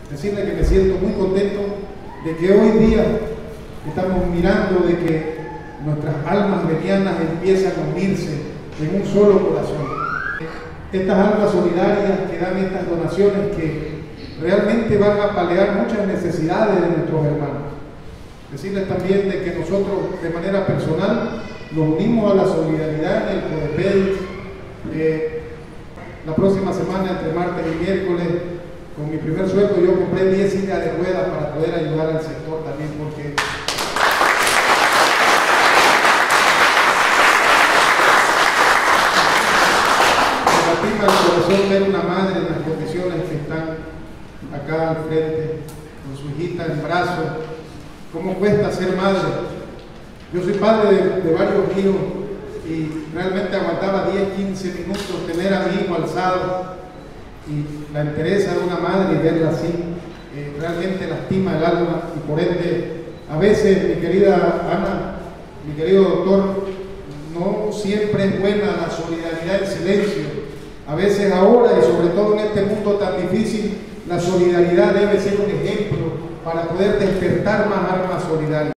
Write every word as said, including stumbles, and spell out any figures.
decirle que me siento muy contento de que hoy día estamos mirando de que nuestras almas medianas empiezan a unirse en un solo corazón. Estas almas solidarias que dan estas donaciones que realmente van a paliar muchas necesidades de nuestros hermanos. Decirles también de que nosotros de manera personal nos unimos a la solidaridad en el CODEPEDI. Eh, la próxima semana, entre martes y miércoles, con mi primer sueldo yo compré diez sillas de ruedas para poder ayudar al sector también, porque me lastima el corazón ver una madre en las condiciones que están acá al frente, con su hijita en brazos. ¿Cómo cuesta ser madre? Yo soy padre de, de varios hijos y realmente aguantaba diez, quince minutos tener a mi hijo alzado, y la entereza de una madre y verla así eh, realmente lastima el alma, y por ende a veces, mi querida Ana, mi querido doctor, no siempre es buena la solidaridad en silencio. A veces ahora, y sobre todo en este mundo tan difícil, la solidaridad debe ser un ejemplo para poder despertar más almas solidarias.